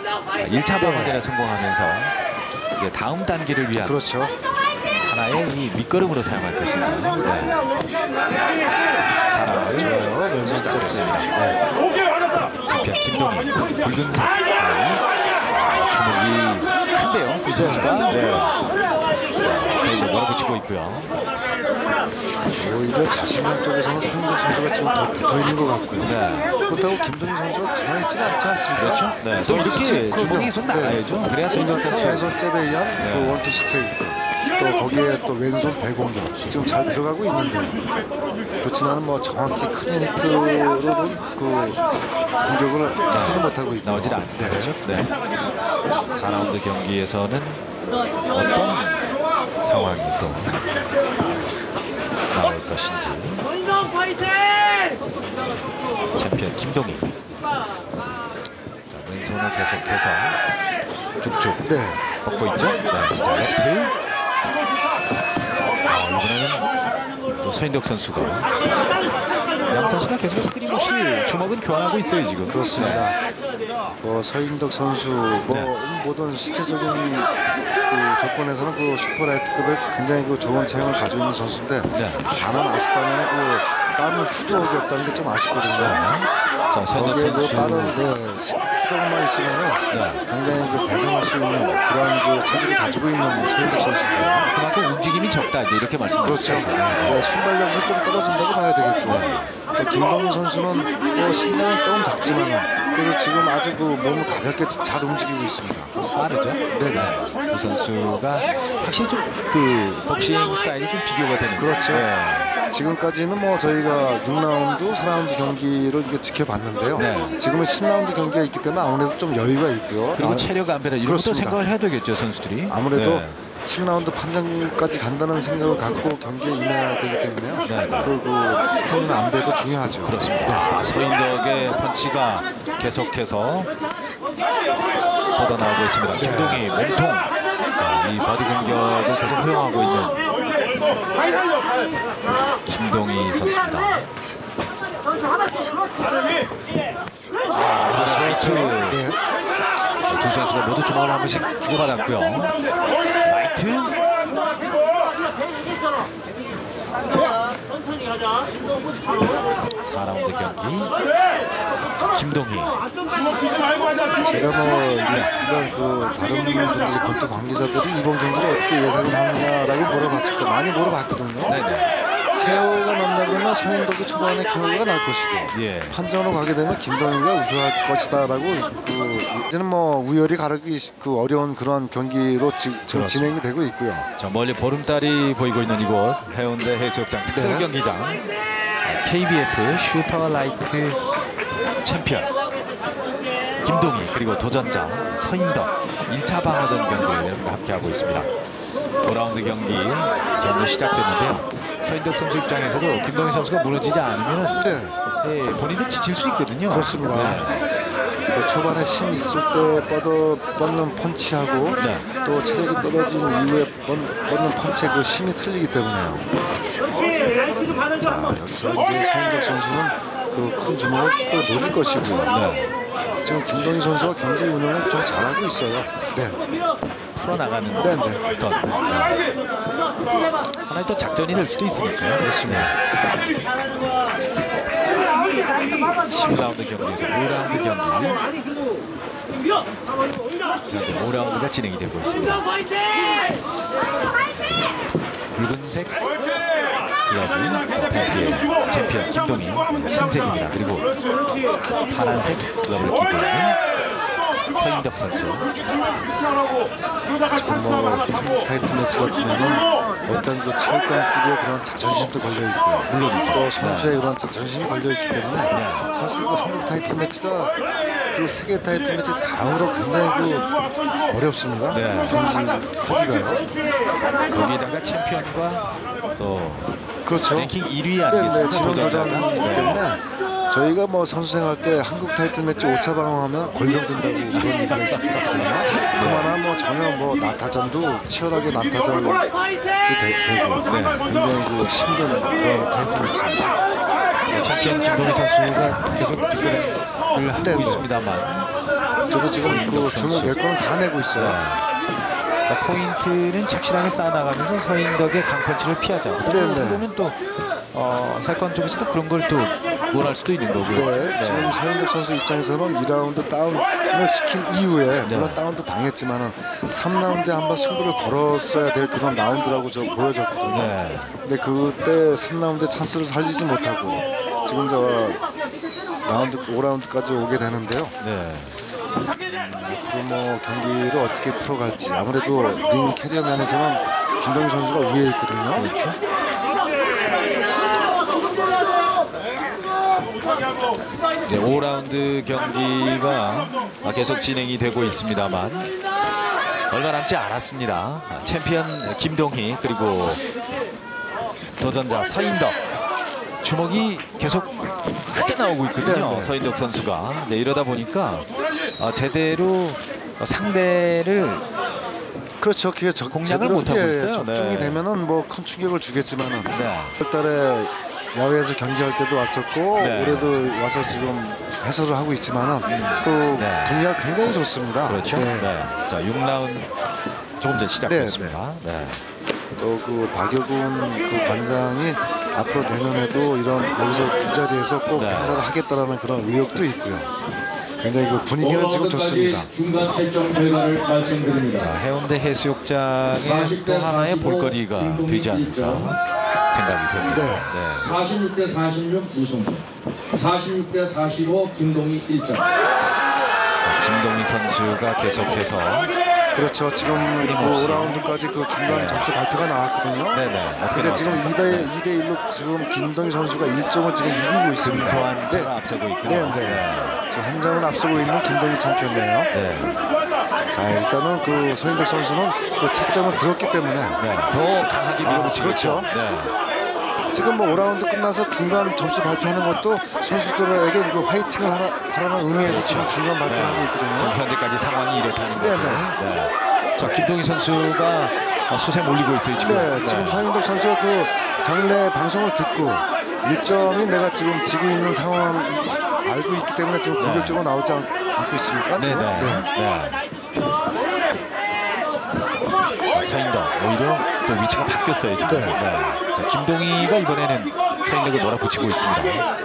1차 방어전에 성공하면서 이제 다음 단계를 위한 그렇죠. 하나의 이 밑거름으로 사용할 것인가. 네. 사랑을 좋아요. 왼손 잡았습니다. 챔피언 김동희 붉은색 주먹이 큰데요. 두 선수가 세게 몰아붙이고 있고요. 오히려 자신감 쪽에서는 손흥민 선수가 지금 더 붙어 있는 것 같고요. 그렇다고 김동희 선수가 가만히 있지는 않지 않습니까? 그렇죠. 네. 또 이렇게 주먹이 손 나가야죠. 그래야 손흥민 선수의 왼손 잽에 의한 그 원투 스트레이트. 또 거기에 또 왼손 배공격 지금 잘 들어가고 있는데 그렇지만 뭐 정확히 큰 히트로는 그 공격을 하지는 못하고 있고 나오질 않죠. 네. 4라운드 경기에서는 어떤 상황이 또 나올 것인지. 챔피언 김동희. 자, 왼손을 계속해서 쭉쭉 뻗고 있죠. 네. 자, 레프트. 이번에는 또 서인덕 선수가 양 선수가 계속해서 끊임없이 주먹은 교환하고 있어요 지금. 그렇습니다. 뭐 서인덕 선수 모든 신체적인 그 조건에서는 그 슈퍼라이트급의 굉장히 그 좋은 체형을 가지고 있는 선수인데 다만 아쉽다면 그 다른 후두억이 없다는 게 좀 아쉽거든요. 자, 서인덕 선수 다른 후두억만 있으면 굉장히 그 대성할 수 있는 그러한 그 체질을 가지고 있는 서인덕 선수입니다. 그만큼 움직임이 적다 이렇게 말씀드렸죠. 그렇죠. 순발력이 좀 떨어진다고 봐야 되겠고 김동희 선수는 뭐 신장은 조금 작지만 그리고 지금 아주 그 몸을 가볍게 잘 움직이고 있습니다. 빠르죠. 네네. 두 선수가 확실히 좀 그 복싱 스타일이 좀 비교가 되는. 그렇죠. 지금까지는 뭐 저희가 6라운드, 4라운드 경기를 지켜봤는데요. 지금은 10라운드 경기가 있기 때문에 아무래도 좀 여유가 있고요. 그리고 체력 안배라 이런 것도 생각을 해야 되겠죠 선수들이. 아무래도 7라운드 판정까지 간다는 생각을 갖고 경기에 임해야 되기 때문에요. 그리고 스태미나 안배도 중요하죠. 그렇습니다. 서인덕의 펀치가 계속해서 뻗어나오고 있습니다. 김동희 몸통. 자, 이 바디 공격을 계속 허용하고 있는 김동희 선수입니다. 라이트. 두 선수가 모두 주먹을 한 번씩 주고받았고요. 라이트. 4라운드 경기. 김동희. 제가 뭐 이런 그 다른 분들이 권투 관계자들이 이번 경기를 어떻게 예상을 하느냐라고 물어봤을 때 많이 물어봤거든요. KO가 난다면 서인덕이 초반에 KO가 날 것이고 판정으로 가게 되면 김동희가 우승할 것이다라고 이제는 뭐 우열이 가르기 그 어려운 그런 경기로 지금 진행이 되고 있고요. 저 멀리 보름달이 보이고 있는 이곳 해운대 해수욕장 특설 경기장 KBF 슈퍼라이트 챔피언 김동희 그리고 도전자 서인덕 1차 방어전 경기를 함께하고 있습니다. 5라운드 경기 전부 시작됐는데요. 서인덕 선수 입장에서도 김동희 선수가 무너지지 않으면 본인도 지칠 수 있거든요. 그렇습니다. 초반에 힘 있을 때 뻗는 펀치하고 또 체력이 떨어진 이후에 뻗는 펀치의 그 힘이 틀리기 때문에요. 자, 여기서 이제 서인덕 선수는 그 큰 주먹을 또 노릴 것이고요. 지금 김동희 선수가 경기 운영을 좀 잘하고 있어요. 풀어나가는 어떤 하나의 또 작전이 될 수도 있으니까요. 그렇습니다. 10라운드 경기에서 5라운드 경기 5라운드가 진행이 되고 있습니다. 붉은색 글러브 팬티의 챔피언 김동희 흰색입니다. 그리고 파란색 글러브를 끼고 있는 서인덕 선수. 지금 뭐 타이틀 매치 같은 경우는 어떤 그 체육관끼리의 그런 자존심도 걸려있고요. 물론이죠. 또 선수의 그런 자존심이 걸려있기 때문에 사실 그 한국 타이틀 매치가 그 세계 타이틀 매치 다음으로 굉장히 그 어렵습니다. 경기가요. 거기에다가 챔피언과 또 그렇죠. 랭킹 1위 아니겠습니까? 도전자이기 때문에 저희가 뭐 선수 생활 때 한국 타이틀 매치 5차 방어하면 골병된다고 그런 얘기가 있었거든요. 그만한 뭐 전혀 뭐 나타전도 치열하게 나타전이 되고 굉장히 그 힘든 그런 타이틀 매치입니다. 챔피언 김동희 선수가 계속 뒷걸음을 하고 있습니다만 그래도 지금 그 주먹 낼 거는 다 내고 있어요. 그러니까 포인트는 착실하게 쌓아나가면서 서인덕의 강펀치를 피하자. 그러면 또 세컨 쪽에서도 그런 걸 또 원할 수도 있는 거고요. 네, 지금 서인덕 선수 입장에서는 2라운드 다운을 시킨 이후에 물론 다운도 당했지만은 3라운드에 한번 승부를 걸었어야 될 그런 라운드라고 저 보여졌거든요. 근데 그때 3라운드에 찬스를 살리지 못하고 지금 저 라운드 5라운드까지 오게 되는데요. 앞으로 뭐 경기를 어떻게 풀어갈지 아무래도 링 캐리어 면에서는 김동희 선수가 위에 있거든요. 그렇죠. 네, 5라운드 경기가 계속 진행이 되고 있습니다만 얼마 남지 않았습니다. 챔피언 김동희 그리고 도전자 서인덕 주먹이 계속 크게 나오고 있거든요. 서인덕 선수가. 네, 이러다 보니까 제대로 상대를 그렇죠. 그게 공략을 못하고 있어요. 적중이 되면은 뭐 큰 충격을 주겠지만은 1월달에 야외에서 경기할 때도 왔었고 올해도 와서 지금 해설을 하고 있지만은 또 분위기가 굉장히 좋습니다. 그렇죠. 자, 6라운드 조금 전 시작됐습니다. 또 그 박여군 그 관장이 앞으로 내년에도 이런 여기서 이 자리에서 꼭 행사를 하겠다라는 그런 의욕도 있고요. 굉장히 그 분위기는 지금 좋습니다. 중간 채점 결과를 말씀드립니다. 자, 해운대 해수욕장의 또 하나의 볼거리가 되지 않을까 생각이 듭니다. 46대 46 우승부, 46대 45 김동희 1점. 김동희 선수가 계속해서 그렇죠. 지금 5라운드까지 그 중간 점수 발표가 나왔거든요. 근데 지금 2대 1로 지금 김동희 선수가 1점을 지금 이기고 있습니다. 소환자를 앞서고 있고요. 지금 한 점을 앞서고 있는 김동희 챔피언이에요. 자, 일단은 그 서인덕 선수는 그 채점을 들었기 때문에 더 강하게 밀어붙이겠죠. 지금 뭐 5라운드 끝나서 중간 점수 발표하는 것도 선수들에게 이거 화이팅을 하라는 의미에서 지금 중간 발표하고 있거든요. 지금 현재까지 상황이 이렇다는 거죠. 자, 김동희 선수가 수세 몰리고 있어요 지금. 지금 서인덕 선수가 그 장래 방송을 듣고 1점이 내가 지금 지고 있는 상황 알고 있기 때문에 지금 공격적으로 나오지 않고 있습니까? 서인덕 오히려 또 위치가 바뀌었어요 지금. 자, 김동희가 이번에는 서인덕을 몰아붙이고 있습니다.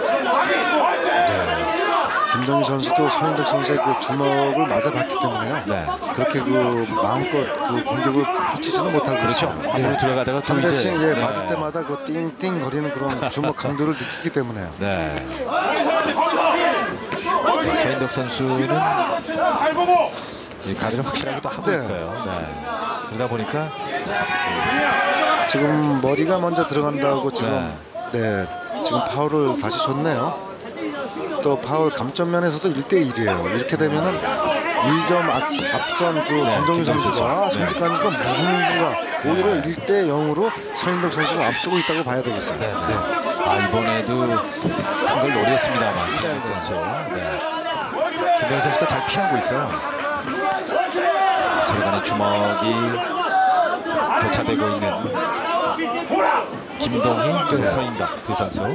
김동희 선수도 서인덕 선수의 그 주먹을 맞아봤기 때문에 그렇게 그 마음껏 그 공격을 펼치지는 못하고 그렇죠. 앞으로 들어가다가 또 한 이제 대씩 맞을 때마다 그 띵띵 거리는 그런 주먹 강도를 느끼기 때문에. 자, 서인덕 선수는 이 가드를 확실하게 또 하고 있어요. 그러다 보니까 지금 머리가 먼저 들어간다고 지금 지금 파울을 다시 줬네요. 또 파울 감점 면에서도 1대1이에요. 이렇게 되면은 1점 앞선 그 김동희 선수가 손직관 선수가 무승부가 오히려 1대0으로 서인덕 선수가 앞서고 있다고 봐야 되겠습니다. 이번에도 큰 걸 노렸습니다만 서인덕 선수. 김동희 선수가 잘 피하고 있어요. 서로 간의 주먹이 교차되고 있는 김동희, 서인덕 두 선수.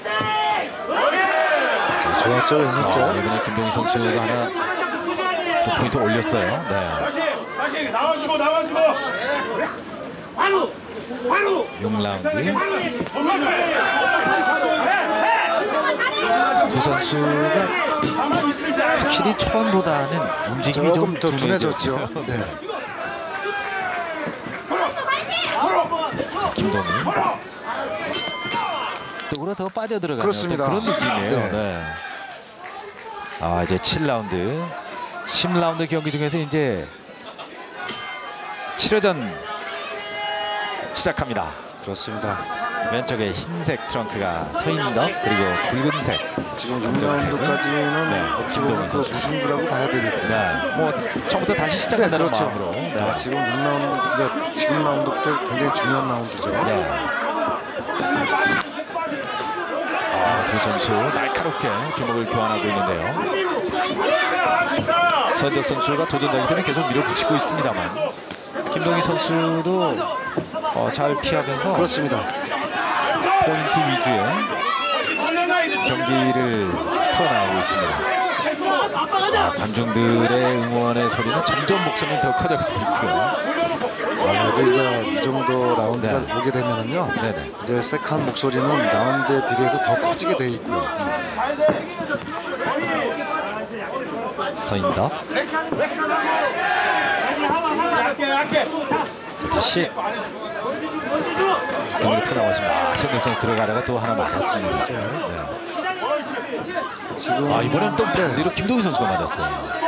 좋았죠, 진짜. 이번에 김동희 선수가 하나 또 포인트 올렸어요. 다시 나와주고. 6라운드. 두 선수가 확실히 처음보다는 움직임이 좀 더 둔해졌죠. 김동희 쪽으로 더 빠져들어가는 그렇습니다. 그런 느낌이에요. 이제 7라운드 10라운드 경기 중에서 이제 7회전 시작합니다. 그렇습니다. 왼쪽에 흰색 트렁크가 서인덕 그리고 붉은색 지금 6라운드까지는 김동희 선수 무승부라고 봐야 되겠고 뭐 처음부터 다시 시작한다는 마음으로 지금 6라운드 지금 라운드부터 굉장히 중요한 라운드죠. 두 선수 날카롭게 주먹을 교환하고 있는데요. 서인덕 선수가 도전자이기 때문에 계속 밀어붙이고 있습니다만 김동희 선수도 잘 피하면서 그렇습니다. 포인트 위주의 경기를 풀어나가고 있습니다. 관중들의 응원의 소리는 점점 목소리는 더 커져가고 있고요. 아무래도 이제 이 정도 라운드가 네. 오게 되면은요. 네네. 이제 세컨 목소리는 라운드에 비례해서 더 커지게 돼 있고요. 서인덕. 다시 등으로 풀어나왔습니다. 서인덕 선수 들어가다가 또 하나 맞았습니다. 네. 지금 이번엔 또 반대로 김동희 선수가 맞았어요.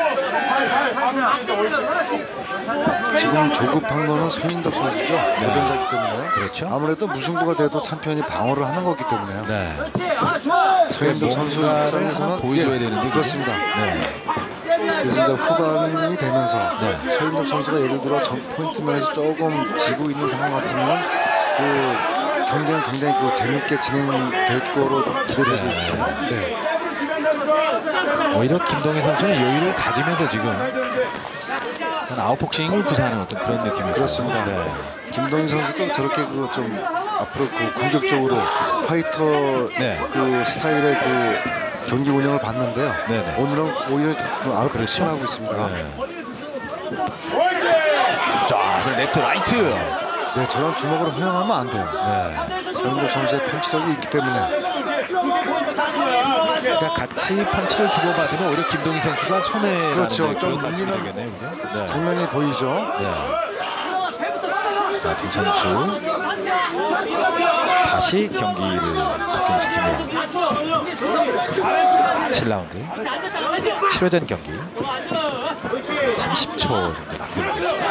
지금 조급한 거는 서인덕 선수죠. 도전자이기 때문에. 그렇죠. 아무래도 무승부가 돼도 챔피언이 방어를 하는 거기 때문에요. 네. 서인덕 선수 뭔가를 입장에서는 하나 보여줘야 되는데 그렇습니다. 네. 그래서 이제 후반이 되면서 네. 서인덕 선수가 예를 들어 전 포인트면에서 조금 지고 있는 상황 같으면 그 경기는 굉장히 그 재밌게 진행될 거로 기대되고 있습니다. 네. 오히려 김동희 선수는 여유를 가지면서 지금 한 아웃복싱을 구사하는 어떤 그런 느낌이 그렇습니다. 네. 김동희 선수도 저렇게 그 좀 앞으로 그 공격적으로 파이터 네. 그 스타일의 그 경기 운영을 봤는데요. 네네. 오늘은 오히려 그 아웃복싱을 하고 있습니다. 네. 자, 레프트 라이트. 네, 저런 주먹으로 허용하면 안 돼요. 네. 서인덕 선수의 펀치력이 있기 때문에. 그러니까 같이 펀치를 주고받으면 오히려 김동희 선수가 손해라는 그렇죠. 좀 그런 말씀이 밀리는 되겠네요, 그죠? 네. 장면이 보이죠. 네. 자, 두 선수 다시 경기를 속행시키며 7라운드 7회전 경기 30초 정도 남겨두고 있습니다.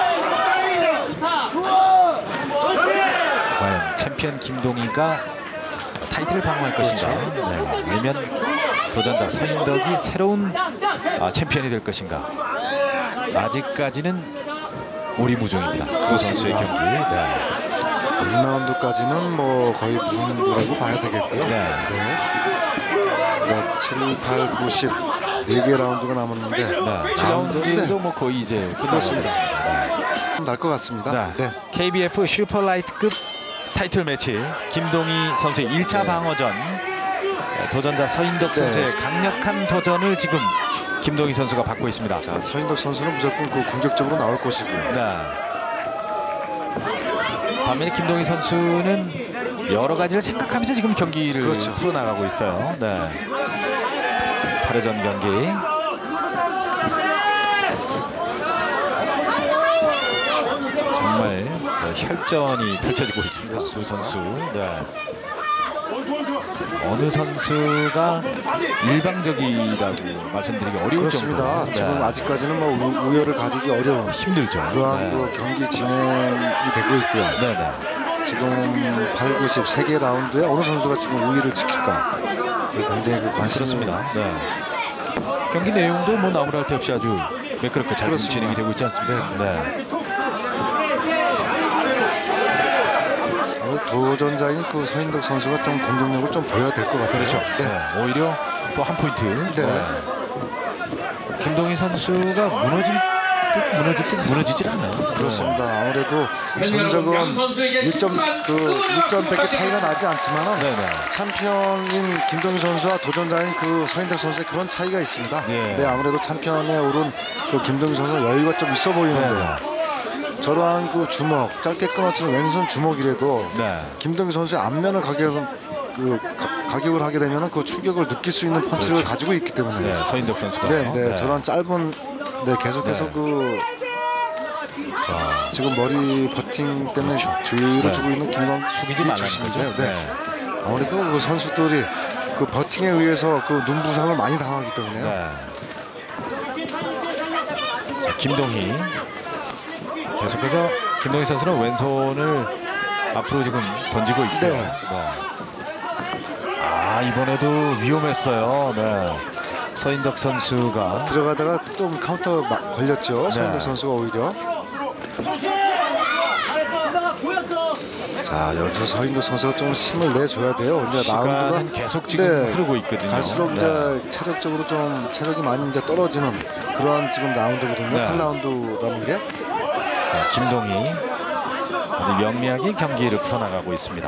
과연 챔피언 김동희가 타이틀을 방어할 것인가, 네. 아니면 도전자 서인덕이 새로운 챔피언이 될 것인가. 아직까지는 오리무중입니다. 두 선수의 경기. 네. 1라운드까지는 뭐 거의 무승부라고 봐야 되겠고요. 네. 이제 7, 8, 9, 10 4개 라운드가 남았는데 네. 7라운드도 뭐 거의 이제 끝났습니다. 날 것 같습니다. 네. KBF 슈퍼라이트급 타이틀 매치 김동희 선수의 1차 방어전, 도전자 서인덕 선수의 강력한 도전을 지금 김동희 선수가 받고 있습니다. 자, 서인덕 선수는 무조건 그 공격적으로 나올 것이고요. 네. 반면에 김동희 선수는 여러 가지를 생각하면서 지금 경기를 그렇죠. 풀어나가고 있어요. 네. 8회전 경기. 정말 혈전이 펼쳐지고 있습니다. 두 선수. 네. 어느 선수가 일방적이라고 말씀드리기 어려울 그렇습니다. 정도로 지금 아직까지는 뭐 우열을 가리기 어려운 힘들죠. 그러한 그 경기 진행이 되고 있고요. 네네. 지금 8, 9, 10 3개 라운드에 어느 선수가 지금 우위를 지킬까 굉장히 그 관심이 그렇습니다. 네. 경기 내용도 뭐 나무랄 데 없이 아주 매끄럽게 잘 그렇습니다. 진행이 되고 있지 않습니까? 네. 도전자인 그 서인덕 선수가 좀 공격력을 좀 보여야 될 것 같아요. 그렇죠. 네. 네. 오히려 또 한 포인트. 네. 김동희 선수가 무너질 듯 무너지질 않나요? 그렇습니다. 아무래도 전적은 1.100개 차이가 나지 않지만은 네네. 챔피언인 김동희 선수와 도전자인 그 서인덕 선수의 그런 차이가 있습니다. 네. 네, 아무래도 챔피언에 오른 그 김동희 선수는 여유가 좀 있어 보이는데요. 저러한 그 주먹, 짧게 끊어치는 왼손 주먹이라도 네. 김동희 선수의 앞면을 가격을 하게 되면 그 충격을 느낄 수 있는 펀치를 가지고 있기 때문에 네. 서인덕 선수가. 네, 저런 짧은 계속해서 네. 그 지금 머리 버팅 때문에 주의를 네. 주고 있는 김광 숙이지 말라는 거죠. 네. 아무래도 그 선수들이 그 버팅에 의해서 그 눈부상을 많이 당하기 때문에요. 네. 자, 김동희 계속해서 김동희 선수는 왼손을 앞으로 지금 던지고 있고요. 네. 이번에도 위험했어요. 네. 서인덕 선수가 들어가다가 좀 카운터 걸렸죠. 서인덕 선수가 오히려. 자, 여기서 서인덕 선수가 좀 힘을 내줘야 돼요. 이제 라운드가 계속 지금 흐르고 있거든요. 갈수록 이제 체력적으로 좀 체력이 많이 이제 떨어지는 그러한 지금 라운드거든요. 네. 8라운드라는 게. 자, 김동희 아주 명미하게 경기를 풀어나가고 있습니다.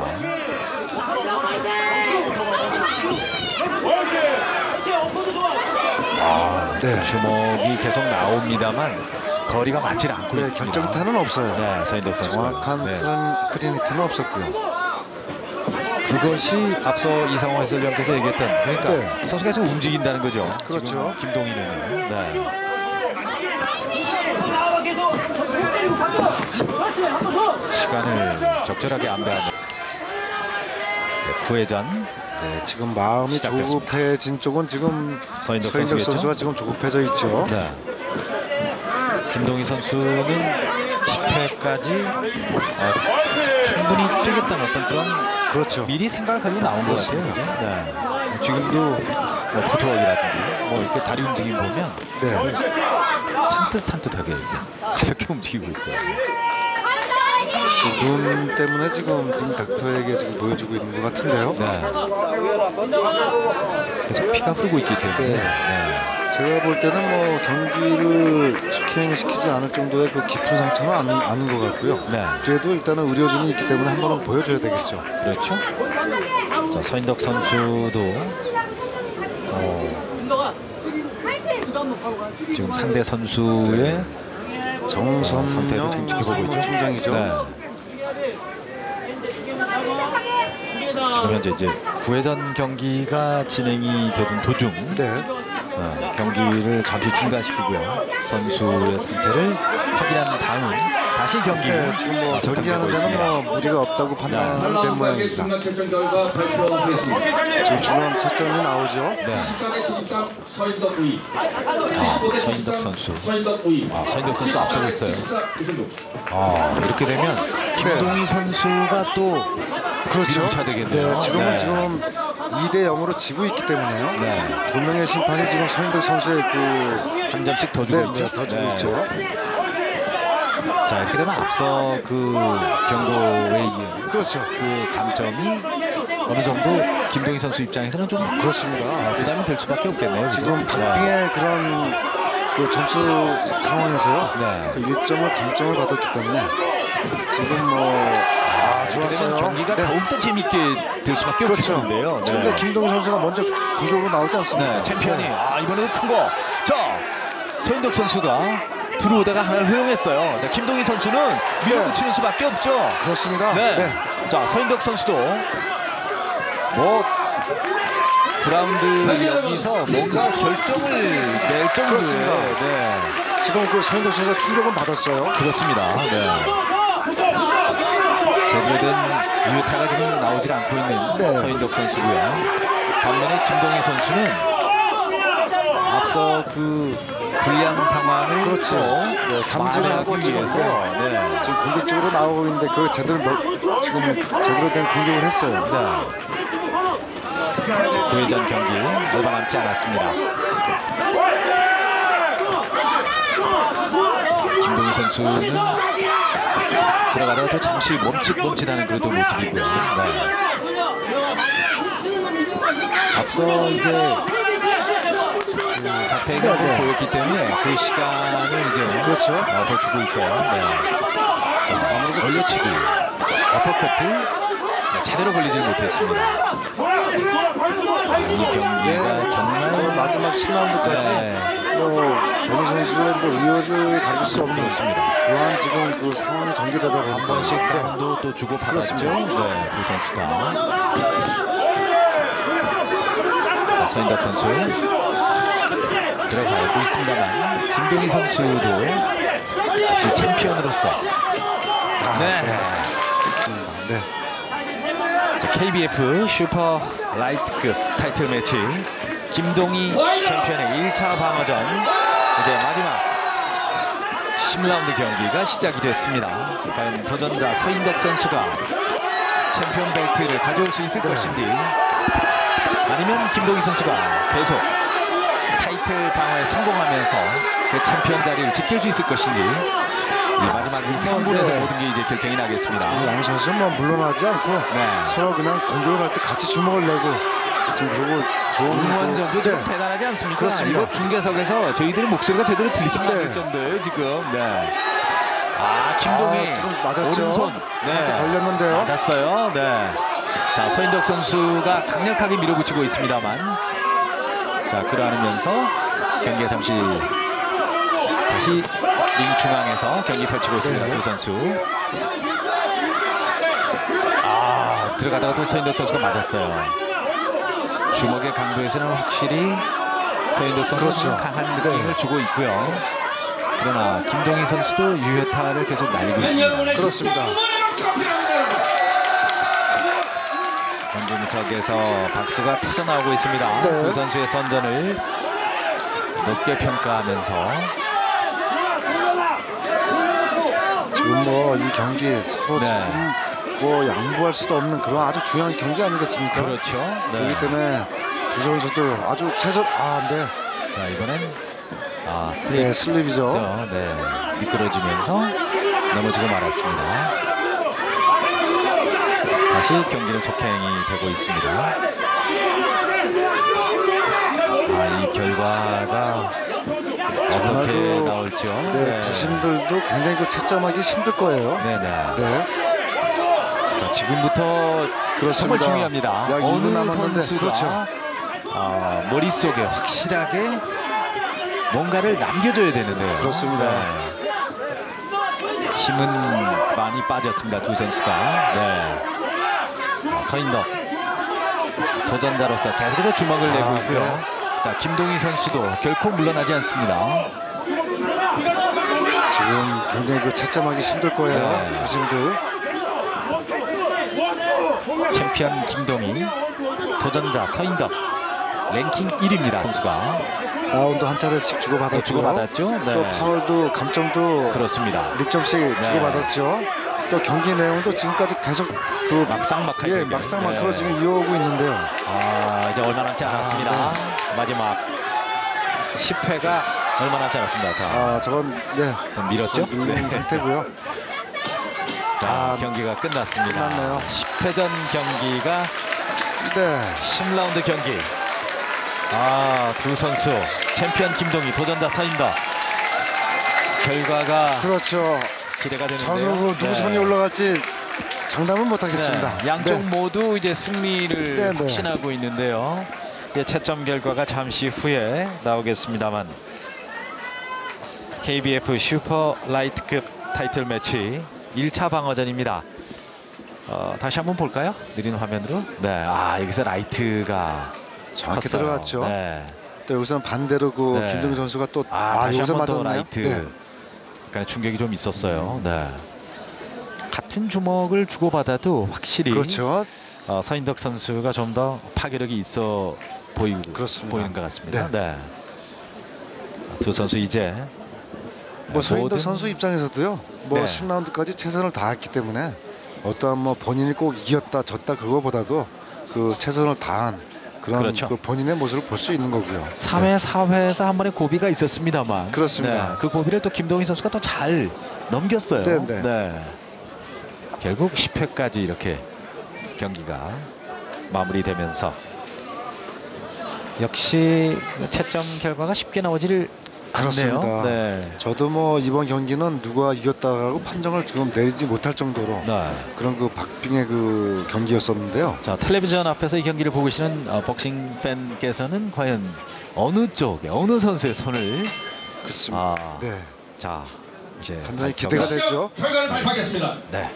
네. 주먹이 계속 나옵니다만 거리가 맞질 않고 네, 있습니다. 결정타는 없어요. 네, 서인덕 선수. 정확한 클린 히트는 없었고요. 그것이 앞서 이상호 해설위원께서 얘기했던 그러니까 네. 선수가 계속 움직인다는 거죠. 그렇죠. 지금 김동희는. 네. 시간을 적절하게 안배하는 구회전. 네, 지금 마음이 시작됐습니다. 조급해진 쪽은 지금 서인덕 서인덕 선수겠죠? 선수가 지금 조급해져 있죠. 네. 김동희 선수는 10회까지 충분히 뛰겠다는 어떤 그런 그렇죠. 미리 생각을 가지고 나온 것 같아요. 그죠? 네. 지금도 뭐 푸트워크라든지 뭐 이렇게 다리 움직임 보면 네. 산뜻산뜻하게 이렇게 가볍게 움직이고 있어요. 눈 때문에 지금 링 닥터에게 지금 보여주고 있는 것 같은데요. 네. 계속 피가 흐르고 있기 때문에. 네. 네. 제가 볼 때는 뭐 경기를 속행시키지 않을 정도의 그 깊은 상처는 아닌 것 같고요. 네. 그래도 일단은 의료진이 있기 때문에 한 번은 보여줘야 되겠죠. 그렇죠. 자, 서인덕 선수도 지금 상대 선수의 상태를 정선명 지금 지켜보고 있죠. 총장이죠. 네. 지금 현재 이제 구회전 경기가 진행이 되던 도중 네. 경기를 잠시 중단시키고요. 선수의 상태를 확인한 다음 다시 경기 네, 지금 뭐 경기하는 데는 뭐 무리가 없다고 판단된 8라운드의 모양입니다. 중간 결정 결과 발표하겠습니다. 지금 중앙 첫점이 나오죠. 74대 73 서인덕 우위. 75대 서인덕 73 선수. 서인덕 우위. 서인덕 선수 앞서고 있어요. 74 이승국. 이렇게 되면 김동희 선수가 또 그렇죠. 차 되겠네요. 네, 지금은 네. 지금 2대 0으로 지고 있기 때문에요. 네. 두 명의 심판이 지금 서인덕 선수의 그 한 점씩 더 주고 네, 있죠. 더 주고 네. 있죠. 자, 이렇게 되면 앞서 그 경고에 이은 그렇죠. 그 감점이 어느 정도 김동희 선수 입장에서는 좀 그렇습니다. 부담이 될 수밖에 없겠네요. 지금 그죠? 박빙의 그런 그 점수 상황에서요. 네. 그 1점을 감점을 받았기 때문에 지금 뭐 그러면 좋았어요. 경기가 네. 더욱더 재밌게 될 수밖에 그렇죠. 없겠는데요. 근데 김동희 선수가 먼저 공격으로 나오지 않습니까? 네, 챔피언이 네. 이번에는 큰 거. 자, 서인덕 선수가 들어오다가 하나를 허용했어요. 자, 김동희 선수는 밀어붙이는 수밖에 없죠. 그렇습니다. 네. 네. 자, 서인덕 선수도 뭐 9라운드 여기서 뭔가 결정을 낼 정도의 그렇습니다. 네. 지금 그 서인덕 선수가 충격은 받았어요. 그렇습니다. 네. 제대로 된 유효타가 지금 나오질 않고 있는 네. 서인덕 선수고요. 반면에 김동희 선수는 앞서 그 불리한 상황을 그렇죠. 네, 감지를 하고 만회하기 지금 위해서 네. 지금 공격적으로 나오고 있는데 그 제대로 지금 제대로 된 공격을 했어요. 네. 구회전 경기 얼마 남지 않았습니다. 김동희 선수는 들어가다가 잠시 멈칫멈칫하는 그래도 모습이고요. 네. 앞서 이제 박태희가 네. 보였기 때문에 그 시간을 이제 그렇죠. 더 주고 있어요. 네. 아무래도 걸려치기, 어퍼커트 제대로 걸리질 못했습니다. 이 경기가 정말 마지막 10라운드까지 네. 정희 선수의 뭐 의욕을 가릴 수 없는 그렇습니다. 또한 지금 그 상황이 전개되다 보니까 한 번씩 다운도 또 주고 받았죠. 그렇습니다. 네, 두 선수가. 자, 서인덕 선수 들어가고 있습니다만 김동희 선수도 역시 챔피언으로서 네. 네. 자, KBF 슈퍼 라이트급 타이틀 매치 김동희 챔피언의 1차 방어전 이제 마지막 10라운드 경기가 시작이 됐습니다. 과연 도전자 서인덕 선수가 챔피언 벨트를 가져올 수 있을 것인지 아니면 김동희 선수가 계속 타이틀 방어에 성공하면서 그 챔피언 자리를 지킬 수 있을 것인지 이 마지막 이 3분에서 모든 게 이제 결정이 나겠습니다. 양 선수는 뭐 물러나지 않고 네. 서로 그냥 공격을 할 때 같이 주먹을 내고 지금 그리고 좋은 응원전도 좀 네. 대단하지 않습니까? 그렇습니다. 이거 중계석에서 저희들의 목소리가 제대로 들리지 않을 정도예요 지금. 네. 김동희 지금 맞았죠. 오른손 살짝 걸렸는데요. 맞았어요. 네. 자, 서인덕 선수가 강력하게 밀어붙이고 있습니다만 자, 끌어안으면서 경기가 잠시 다시 링 중앙에서 경기 펼치고 있습니다. 두 선수. 들어가다가도 서인덕 선수가 맞았어요. 주먹의 강도에서는 확실히 서인덕 선수가 그렇죠. 좀 강한 느낌을 주고 있고요. 그러나 김동희 선수도 유효타를 계속 날리고 있습니다. 그렇습니다. 관중석에서 박수가 터져나오고 있습니다. 네. 두 선수의 선전을 높게 평가하면서 지금 뭐 이 경기 서로 네. 지금 뭐 양보할 수도 없는 그런 아주 중요한 경기 아니겠습니까? 그렇죠. 그렇기 네. 때문에 두 선수들 아주 최선. 네. 자, 이번엔 슬립. 네, 슬립이죠. 네, 미끄러지면서 넘어지고 말았습니다. 다시 경기는 속행이 되고 있습니다. 이 결과가 어떻게 정말로, 나올지요? 네, 부심들도 굉장히 그 채점하기 힘들 거예요. 네네. 네. 자, 지금부터 정말 그렇습니다. 중요합니다. 약 2분 어느 남았는데, 선수가 그렇죠. 머릿속에 확실하게 뭔가를 남겨줘야 되는데요. 그렇습니다. 네. 힘은 많이 빠졌습니다. 두 선수가. 네. 자, 서인덕 도전자로서 계속해서 주먹을 내고 있고요. 네. 자, 김동희 선수도 결코 물러나지 않습니다. 지금 굉장히 그 채점하기 힘들 거예요. 네. 부심들. 챔피언 김동희, 도전자 서인덕, 랭킹 1위입니다. 선수가 라운드 한 차례씩 주고받았죠. 주고받았죠. 네. 또 파울도 감점도 그렇습니다. 1점씩 주고받았죠. 또 경기 내용도 지금까지 계속 그 막상막하게 예, 경기. 막상막하로 네. 지금 이어오고 있는데요. 이제 얼마 남지 않았습니다. 마지막 10회가 얼마 남지 않았습니다. 자, 저건 네, 좀 밀었죠? 좀 밀린 상태고요. 자, 경기가 끝났습니다. 끝났네요. 10회전 경기가 네, 10라운드 경기. 두 선수 챔피언 김동희, 도전자 서인덕. 결과가 그렇죠. 기대가 되는데요. 저도 누구 손이 올라갈지 장담은 못하겠습니다. 네, 양쪽 네. 모두 이제 승리를 네, 네. 확신하고 있는데요. 이제 채점 결과가 잠시 후에 나오겠습니다만 KBF 슈퍼 라이트급 타이틀 매치 1차 방어전입니다. 다시 한번 볼까요? 느린 화면으로. 네, 여기서 라이트가 정확히 컸어요. 들어갔죠. 네. 또 여기서는 반대로 그 네. 김동희 선수가 또 다시 여기서 한번 또 맞았네요. 라이트. 네. 약간 충격이 좀 있었어요. 네. 같은 주먹을 주고받아도 확실히 그렇죠. 서인덕 선수가 좀 더 파괴력이 있어 보이는 것 같습니다. 네. 두 선수 이제 뭐 서인덕 모든- 선수 입장에서도요. 뭐 네. 10라운드까지 최선을 다했기 때문에 어떠한 뭐 본인이 꼭 이겼다 졌다 그거보다도 그 최선을 다한 그런 그렇죠. 그 본인의 모습을 볼 수 있는 거고요. 3회, 4회에서 한 번의 고비가 있었습니다만 그렇습니다. 네, 그 고비를 또 김동희 선수가 또 잘 넘겼어요. 네. 결국 10회까지 이렇게 경기가 마무리되면서 역시 채점 결과가 쉽게 나오지를 않네요. 그렇습니다. 네. 저도 뭐 이번 경기는 누가 이겼다고 판정을 지금 내리지 못할 정도로 네. 그런 그 박빙의 그 경기였었는데요. 자, 텔레비전 앞에서 이 경기를 보고 계시는 복싱 팬께서는 과연 어느 쪽에 어느 선수의 손을 그렇습니다. 네, 자, 이제 굉장히 기대가 되죠. 결과를 발표하겠습니다. 네.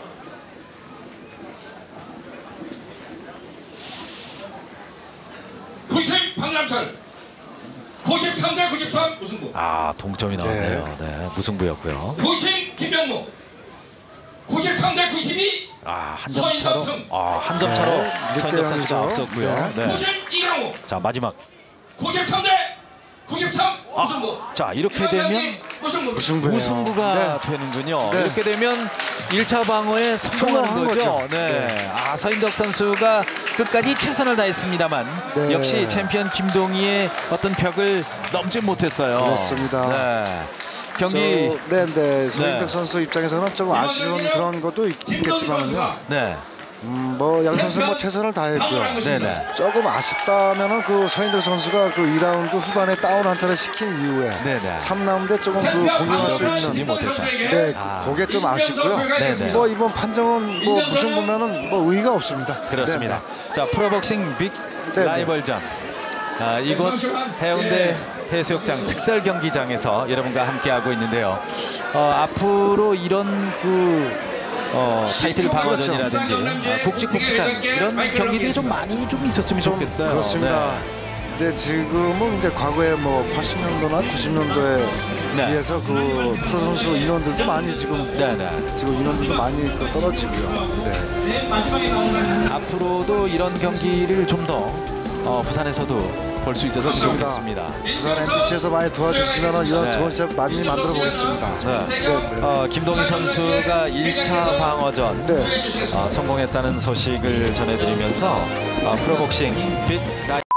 박남철 93대 93 무승부. 동점이 나왔네요. 네, 무승부였고요. 부심 김병무 93대 92 한 점 차로 서인덕 한 점 차로 네, 서인덕 선수가 득점이죠. 앞섰고요. 네. 부심 이강호 자, 마지막 93대 93 무승부. 자, 이렇게 이번 되면 경기 무승부. 무승부예요. 무승부가 네. 되는군요. 네. 이렇게 되면 1차 방어에 성공한 성공한 거죠. 거죠. 네. 서인덕 선수가 끝까지 최선을 다했습니다만 네. 역시 챔피언 김동희의 어떤 벽을 넘지 못했어요. 그렇습니다. 네. 경기 네네 서인덕 네. 선수 입장에서는 좀 아쉬운 그런 것도 있겠지만요. 네. 뭐 양 선수 뭐 최선을 다했고요. 네네. 조금 아쉽다면은 그 서인덕 선수가 그 2라운드 후반에 다운 한 차례 시킨 이후에 네네. 3라운드에 조금 그 공격할 수 치지 있는 못했다. 네, 그게 좀 아쉽고요. 네네. 뭐 이번 판정은 뭐 무슨 보면은 뭐 의의가 없습니다. 그렇습니다. 자, 프로복싱 빅 네, 네. 라이벌전. 이곳 해운대 해수욕장 특설 경기장에서 여러분과 함께하고 있는데요. 앞으로 이런 타이틀 방어전이라든지 굵직굵직한 이런 경기들이 좀 많이 좀 있었으면 좋겠어요. 그렇습니다. 근데 지금은 이제 과거에 뭐 80년도나 90년도에 네. 비해서 그 프로 선수 인원들도 많이 지금 인원들도 많이 떨어지고요. 네. 앞으로도 이런 경기를 좀 더 부산에서도 볼 수 있었으면 그렇습니다. 좋겠습니다. 부산 MBC에서 많이 도와주시면 이런 네. 좋은 시합 많이 만들어 보겠습니다. 네. 김동희 선수가 1차 방어전 네. 성공했다는 소식을 전해드리면서 프로복싱 빛